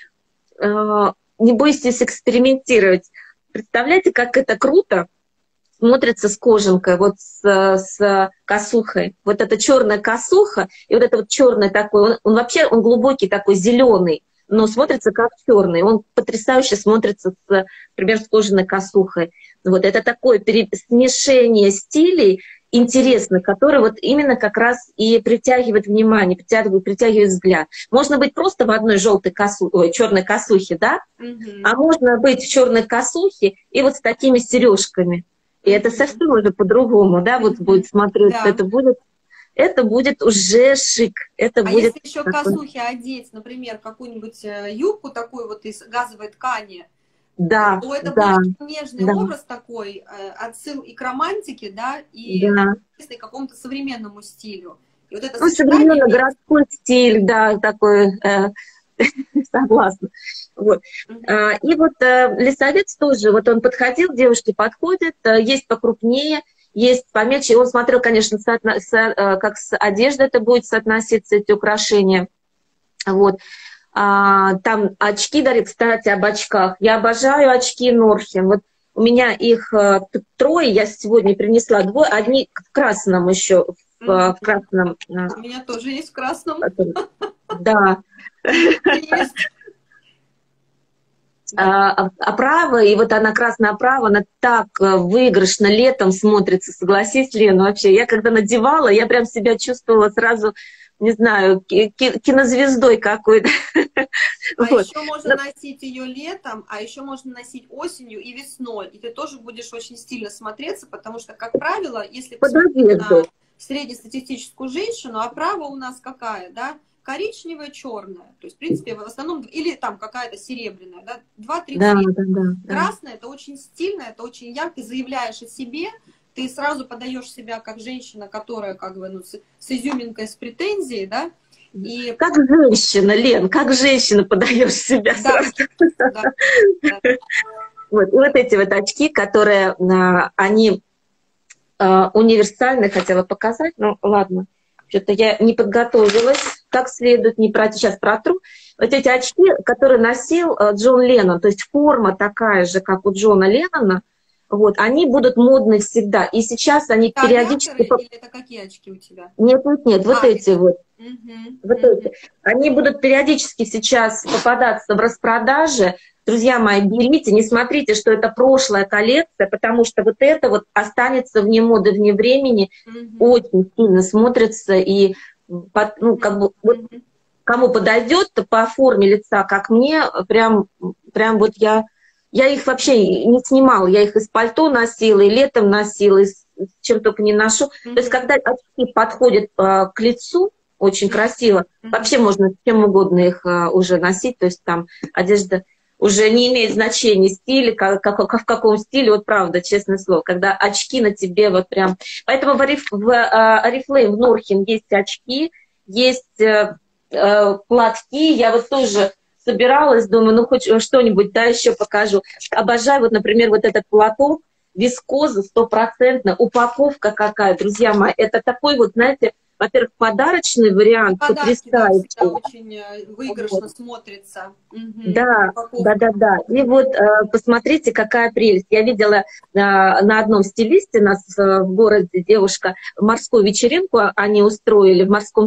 не бойтесь экспериментировать. Представляете, как это круто смотрится с кожанкой, вот с косухой. Вот эта черная косуха, и вот это вот черный такой, он вообще, он глубокий такой, зеленый, но смотрится как черный. Он потрясающе смотрится, например, с кожаной косухой. Вот это такое смешение стилей, интересно, который вот именно как раз и притягивает внимание, притягивает взгляд. Можно быть просто в одной черной косухе, да? А можно быть в черной косухе и вот с такими сережками. И это совсем уже по-другому, да, вот будет смотреться, да. Это будет уже шик. Это будет если еще косухи одеть, например, какую-нибудь юбку такую вот из газовой ткани, да, то это да, будет нежный образ такой, отсыл и к романтике, да, и к какому-то современному стилю. И вот это современный городской стиль, да, такой, согласна. Вот. И вот лесовец тоже, вот он подходил, девушке подходит, есть покрупнее, есть помельче. И он смотрел, конечно, как с одеждой это будет соотноситься, эти украшения. Вот. Там очки дарит, кстати, об очках. Я обожаю очки Норхен. Вот у меня их 3, я сегодня принесла 2, одни в красном еще, в красном. У меня тоже есть в красном. Да. Оправа, и вот она, красная оправа, она так выигрышно летом смотрится, согласись, Лена, вообще. Я когда надевала, я прям себя чувствовала сразу, не знаю, кинозвездой какой-то. Еще можно носить ее летом, а еще можно носить осенью и весной. И ты тоже будешь очень стильно смотреться, потому что, как правило, если посмотреть на среднестатистическую женщину, оправа у нас какая, да? Коричневая, черная. То есть, в принципе, в основном, или там какая-то серебряная, да? 2-3 цвета. Красная, это очень стильно, это очень ярко, заявляешь о себе, ты сразу подаешь себя как женщина, которая как бы, ну, с изюминкой, с претензией, да? И... Как женщина, Лен, как женщина подаешь себя сразу. Вот. И вот эти вот очки, которые, они универсальны, хотела показать, ну ладно. Что-то я не подготовилась как следует, сейчас протру. Вот эти очки, которые носил Джон Леннон, то есть форма такая же, как у Джона Леннона, вот, они будут модны всегда. И сейчас они периодически... Или это какие очки у тебя? Нет, вот эти вот. Вот эти. Они будут периодически сейчас попадаться в распродаже. Друзья мои, берите, не смотрите, что это прошлая коллекция, потому что вот это вот останется вне моды, вне времени, очень сильно смотрится, и ну, как бы, вот, кому подойдет по форме лица, как мне, прям вот я их вообще не снимала, я их из пальто носила, и летом носила, и с чем только не ношу. То есть когда очки подходят к лицу, очень красиво, вообще можно чем угодно их уже носить, то есть там одежда уже не имеет значения стиля, в каком стиле, вот правда, честное слово, когда очки на тебе вот прям... Поэтому в Oriflame, в Норхен есть очки, есть платки, я вот тоже собиралась, думаю, ну хоть что-нибудь, да, еще покажу. Обожаю, вот, например, вот этот платок, вискоза, 100%, упаковка какая, друзья мои, это такой вот, знаете, во-первых, подарочный вариант, потрясающий. Да, очень выигрышно смотрится. Да. И вот посмотрите, какая прелесть. Я видела на одном стилисте, у нас в городе девушка, морскую вечеринку они устроили в морском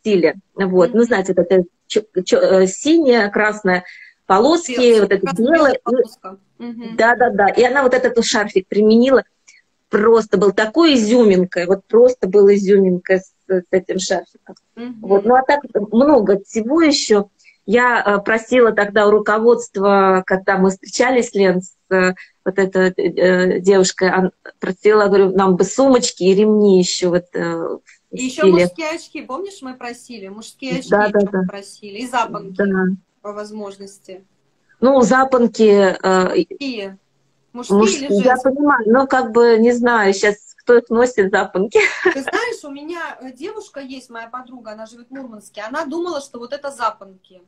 стиле. Вот, ну, знаете, вот это синяя, красная полоски, вот это белое. Да-да-да. И она вот этот шарфик применила. Просто был такой изюминкой, вот просто был изюминкой с этим шарфиком. Вот. Ну а так много всего еще. Я просила тогда у руководства, когда мы встречались, Лен, с вот этой девушкой, просила, говорю, нам бы сумочки и ремни еще вот и еще мужские очки, помнишь, мы просили? Мужские очки просили, и запонки по возможности. Ну, запонки... Мужские. Мужские или женские? Я понимаю, но как бы не знаю сейчас, кто их носит, запонки. Ты знаешь, у меня девушка есть, моя подруга, она живет в Мурманске, она думала, что вот это запонки.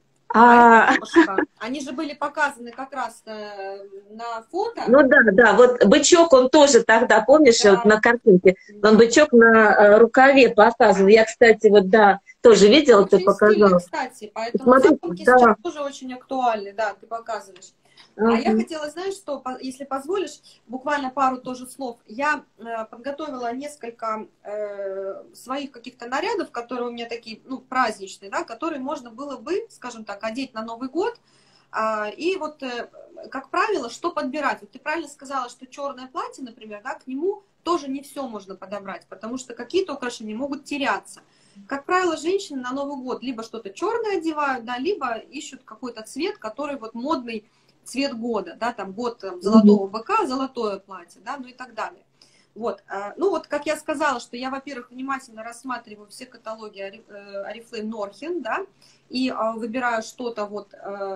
Они же были показаны как раз на фото. Ну да, вот бычок, он тоже тогда, помнишь, вот на картинке, он бычок на рукаве показан. Я, кстати, вот да, тоже видела, очень ты показала. Кстати, поэтому запонки сейчас тоже очень актуальны, да, ты показываешь. А я хотела, знаешь, что, если позволишь, буквально пару тоже слов. Я подготовила несколько своих каких-то нарядов, которые у меня такие, ну, праздничные, да, которые можно было бы, скажем так, одеть на Новый год. И вот, как правило, что подбирать? Вот ты правильно сказала, что черное платье, например, да, к нему тоже не все можно подобрать, потому что какие-то украшения могут теряться. Как правило, женщины на Новый год либо что-то черное одевают, да, либо ищут какой-то цвет, который вот модный, цвет года, да, там год золотого быка, золотое платье, да, ну и так далее. Вот, ну вот, как я сказала, что я, во-первых, внимательно рассматриваю все каталоги Oriflame Norhen, да, и выбираю что-то вот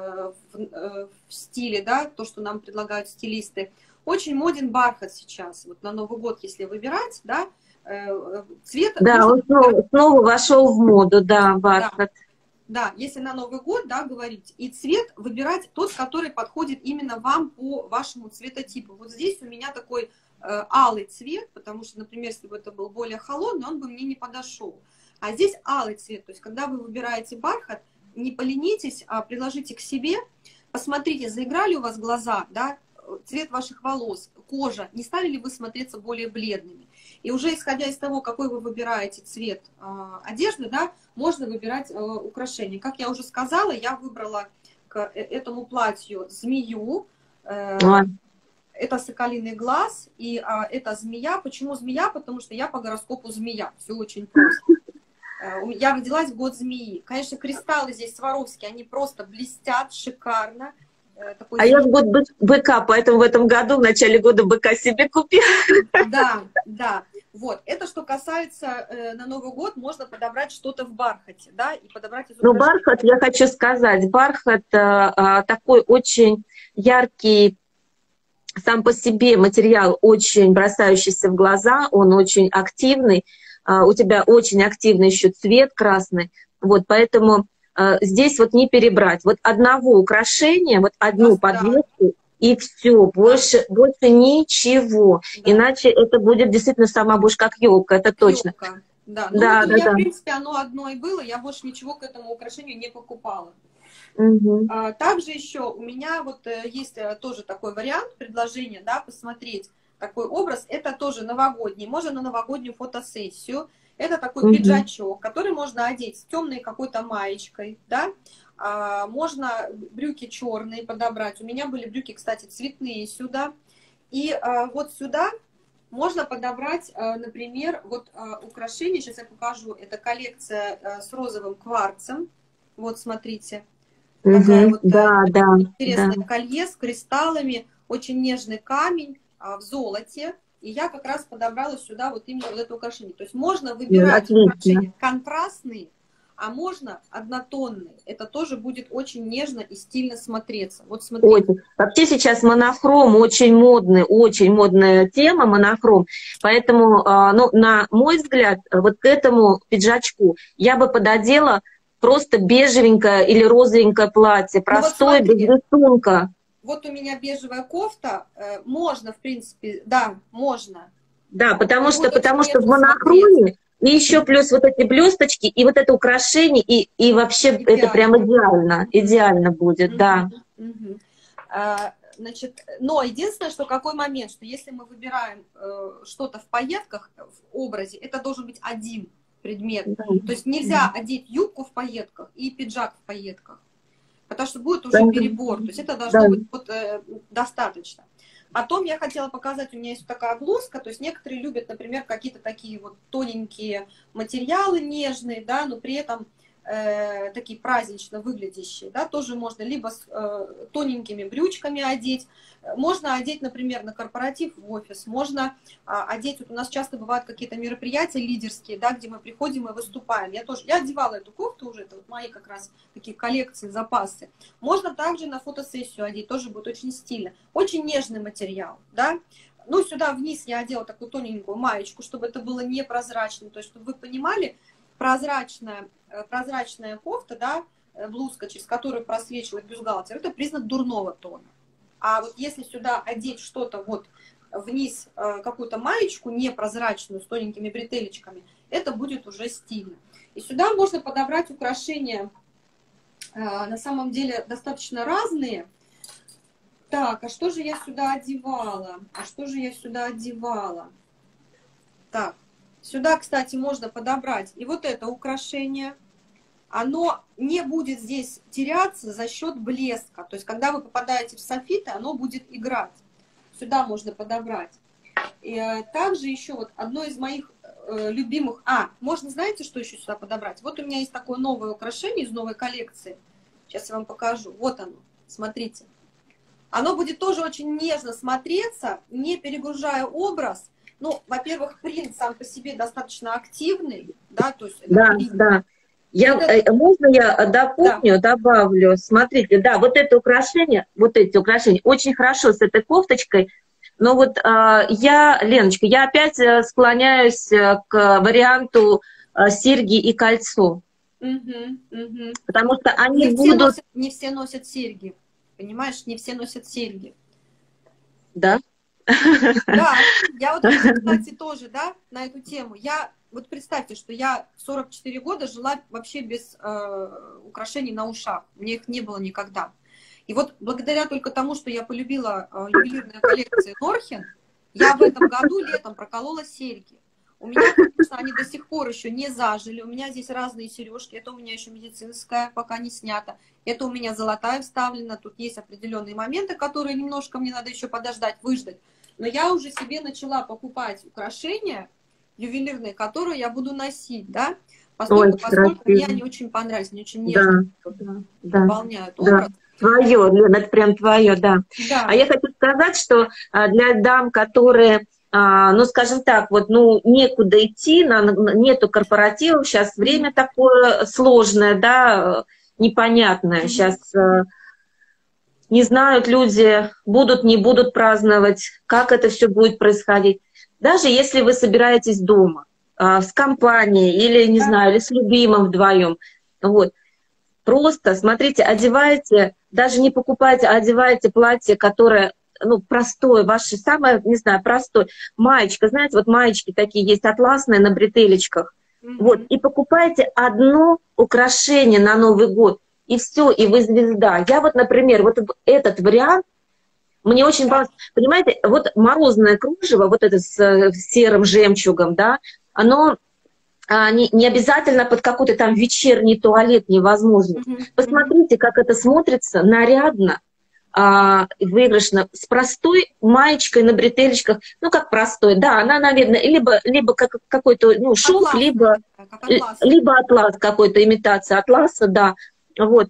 в стиле, да, то, что нам предлагают стилисты. Очень моден бархат сейчас, вот на Новый год, если выбирать, да, цвет... Да, он снова вошел в моду, да, бархат. Да, если на Новый год, да, говорить, и цвет выбирать тот, который подходит именно вам по вашему цветотипу. Вот здесь у меня такой алый цвет, потому что, например, если бы это был более холодный, он бы мне не подошел. А здесь алый цвет, то есть когда вы выбираете бархат, не поленитесь, а приложите к себе, посмотрите, заиграли у вас глаза, да, цвет ваших волос, кожа, не стали ли вы смотреться более бледными. И уже исходя из того, какой вы выбираете цвет одежды, да, можно выбирать украшения. Как я уже сказала, я выбрала к этому платью змею. Это соколиный глаз, и это змея. Почему змея? Потому что я по гороскопу змея. Все очень просто. Я родилась в год змеи. Конечно, кристаллы здесь Сваровские, они просто блестят, шикарно. Я в год быка, поэтому в этом году, в начале года, быка себе купила. Да, да. Вот. Это что касается на Новый год, можно подобрать что-то в бархате, да, и подобрать из украшений. Ну, бархат, я хочу сказать, бархат такой очень яркий, сам по себе материал очень бросающийся в глаза, он очень активный, у тебя очень активный еще цвет красный, вот, поэтому здесь вот не перебрать. Вот одного украшения, вот одну подвеску, и все, больше ничего. Да. Иначе это будет действительно сама будешь как елка, это точно. Да, ну да, вот у меня, в принципе, оно одно и было, я больше ничего к этому украшению не покупала. Также еще у меня вот есть тоже такой вариант предложения, да, посмотреть такой образ. Это тоже новогодний, можно на новогоднюю фотосессию. Это такой пиджачок, который можно одеть с темной какой-то маечкой, да. Можно брюки черные подобрать. У меня были брюки, кстати, цветные сюда. И вот сюда можно подобрать, например, вот украшение. Сейчас я покажу. Это коллекция с розовым кварцем. Вот, смотрите. Такая вот интересное колье с кристаллами. Очень нежный камень в золоте. И я как раз подобрала сюда вот именно вот это украшение. То есть можно выбирать украшения контрастные, а можно однотонные. Это тоже будет очень нежно и стильно смотреться. Вот смотрите. Вообще сейчас монохром очень модная тема, монохром. Поэтому, ну, на мой взгляд, вот к этому пиджачку я бы пододела просто бежевенькое или розовенькое платье, простое, без рисунка. Вот у меня бежевая кофта, можно, в принципе, да, можно. Да, потому что в монохроме, и еще плюс вот эти блесточки, и вот это украшение, и вообще идеально. Это прям идеально будет, да. Значит, но единственное, что какой момент, что если мы выбираем что-то в пайетках, в образе, это должен быть один. предмет. Да. То есть нельзя одеть юбку в пайетках и пиджак в пайетках, потому что будет уже перебор. То есть это должно быть вот, достаточно. Потом я хотела показать, у меня есть такая блузка, то есть некоторые любят, например, какие-то такие вот тоненькие материалы нежные, да, но при этом такие празднично выглядящие, да, тоже можно либо с тоненькими брючками одеть, можно одеть, например, на корпоратив в офис, можно одеть, вот у нас часто бывают какие-то мероприятия лидерские, да, где мы приходим и выступаем, я одевала эту кофту уже, это вот мои как раз такие коллекции, запасы, можно также на фотосессию одеть, тоже будет очень стильно, очень нежный материал, да. Ну, сюда вниз я одела такую тоненькую маечку, чтобы это было непрозрачно, то есть, чтобы вы понимали, прозрачная кофта, да, блузка, через которую просвечивает бюстгальтер, это признак дурного тона. А вот если сюда одеть что-то вот вниз, какую-то маечку непрозрачную с тоненькими бретелечками, это будет уже стильно. И сюда можно подобрать украшения, на самом деле, достаточно разные. Так, а что же я сюда одевала? Так. Сюда, кстати, можно подобрать и вот это украшение. Оно не будет здесь теряться за счет блеска. То есть, когда вы попадаете в софиты, оно будет играть. Сюда можно подобрать. И также еще вот одно из моих любимых... можно, знаете, что еще сюда подобрать? Вот у меня есть такое новое украшение из новой коллекции. Сейчас я вам покажу. Вот оно. Смотрите. Оно будет тоже очень нежно смотреться, не перегружая образ. Ну, во-первых, принт сам по себе достаточно активный, да, то есть... Да, да. Можно я дополню, добавлю? Смотрите, да, вот эти украшения очень хорошо с этой кофточкой, но вот Леночка, я опять склоняюсь к варианту серьги и кольцо, потому что они не все носят серьги, понимаешь, не все носят серьги. Да? Да, я вот, кстати, тоже, да, на эту тему. Вот представьте, что я 44 года жила вообще без украшений на ушах. Мне их не было никогда. И вот благодаря только тому, что я полюбила ювелирные коллекции Норхен, я в этом году летом проколола серьги. У меня, конечно, они до сих пор еще не зажили. У меня здесь разные сережки. Это у меня еще медицинская, пока не снята. Это у меня золотая вставлена. Тут есть определенные моменты, которые немножко мне надо еще подождать, выждать. Но я уже себе начала покупать украшения ювелирные, которые я буду носить, да, поскольку мне они очень понравились, мне очень нежно дополняют образ. Твое, Лена, это прям твое, да. А я хочу сказать, что для дам, которые, ну, скажем так, вот, ну, некуда идти, нету корпоративов, сейчас время такое сложное, да, непонятное, сейчас не знают люди, будут, не будут праздновать, как это все будет происходить. Даже если вы собираетесь дома, с компанией, или, не знаю, или с любимым вдвоем, вот, просто, смотрите, одевайте, даже не покупайте, а одевайте платье, которое, ну, простое, ваше самое, не знаю, простое. Маечка, знаете, вот маечки такие есть атласные на бретелечках. Вот, и покупайте одно украшение на Новый год, и все, и вы звезда. Я вот, например, вот этот вариант, мне очень понравилось. Понимаете, вот морозное кружево, вот это с серым жемчугом, да, оно не обязательно под какой-то там вечерний туалет невозможно. Посмотрите, как это смотрится нарядно, выигрышно, с простой маечкой на бретелечках, ну как простой, да, она, наверное, либо какой-то, ну, шелк, либо атлас какой-то, имитация атласа, да, вот.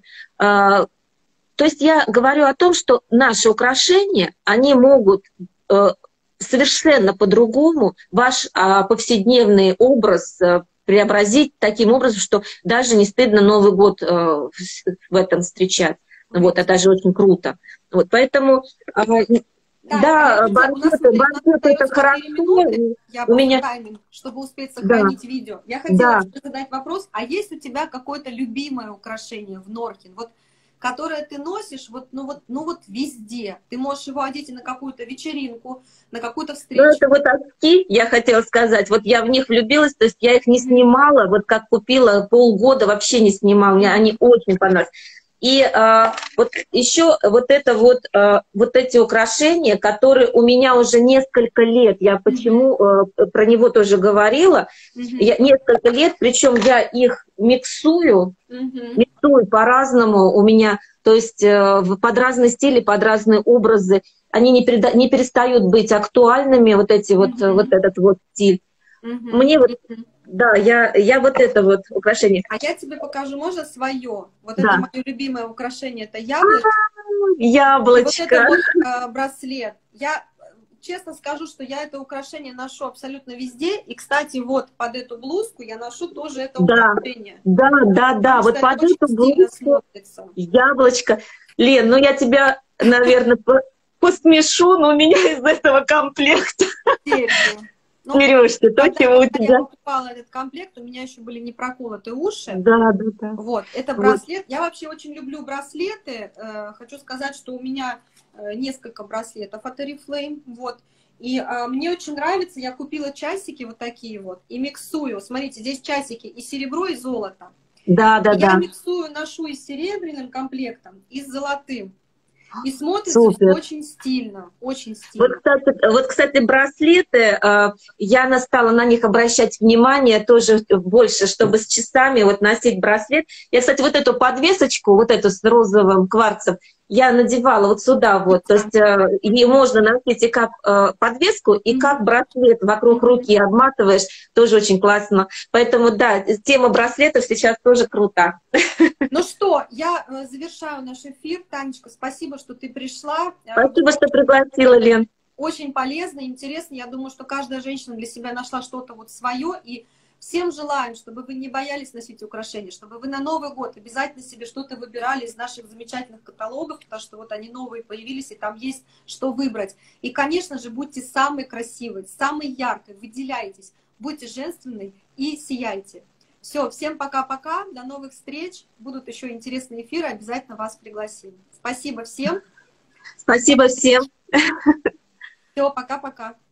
То есть я говорю о том, что наши украшения, они могут совершенно по-другому ваш повседневный образ преобразить таким образом, что даже не стыдно Новый год в этом встречать. Вот, это даже очень круто. Вот, поэтому, да, банкет это хорошо. Я у меня тайминг, чтобы успеть сохранить видео. Я хотела задать вопрос, а есть у тебя какое-то любимое украшение в Норхен, вот, которое ты носишь вот, ну вот везде? Ты можешь его одеть и на какую-то вечеринку, на какую-то встречу. Ну, это вот очки, я хотела сказать, вот я в них влюбилась, то есть я их не снимала, вот как купила полгода, вообще не снимала, мне они очень понравились. И вот еще вот это вот, вот эти украшения, которые у меня уже несколько лет, я почему про него тоже говорила, я, несколько лет, причем я их миксую по-разному у меня, то есть под разные стили, под разные образы, они не перестают быть актуальными, вот эти вот, вот этот вот стиль. Мне вот, да, я вот это вот украшение. А я тебе покажу, можно свое? Вот да. Это мое любимое украшение, это яблочко. Яблочко. И вот это вот браслет. Я честно скажу, что я это украшение ношу абсолютно везде. И, кстати, вот под эту блузку я ношу тоже это украшение. Да. Вот под эту блузку яблочко. Лен, ну я тебя, наверное, посмешу, но у меня из этого комплекта. Сережки, то, чего у тебя. Я покупала этот комплект, у меня еще были не проколоты уши. Да. Вот, это браслет. Я вообще очень люблю браслеты. Хочу сказать, что у меня несколько браслетов от Oriflame. Вот. И мне очень нравится, я купила часики вот такие вот и миксую. Смотрите, здесь часики и серебро, и золото. Да. Я миксую, ношу и с серебряным комплектом, и с золотым. И смотрится все очень стильно, очень стильно. Вот, кстати, браслеты, я стала на них обращать внимание тоже больше, чтобы с часами вот носить браслет. Я, кстати, вот эту подвесочку, вот эту с розовым кварцем, я надевала вот сюда вот, то есть ее можно носить и как подвеску, и как браслет вокруг руки обматываешь, тоже очень классно. Поэтому, да, тема браслетов сейчас тоже крута. Ну что, я завершаю наш эфир. Танечка, спасибо, что ты пришла. Спасибо, что пригласила, Лен. Очень полезно, интересно. Я думаю, что каждая женщина для себя нашла что-то вот свое. И всем желаем, чтобы вы не боялись носить украшения, чтобы вы на Новый год обязательно себе что-то выбирали из наших замечательных каталогов, потому что вот они новые появились, и там есть что выбрать. И, конечно же, будьте самой красивой, самой яркой, выделяйтесь, будьте женственной и сияйте. Все, всем пока-пока, до новых встреч, будут еще интересные эфиры, обязательно вас пригласим. Спасибо всем. Спасибо всем. Все, пока-пока.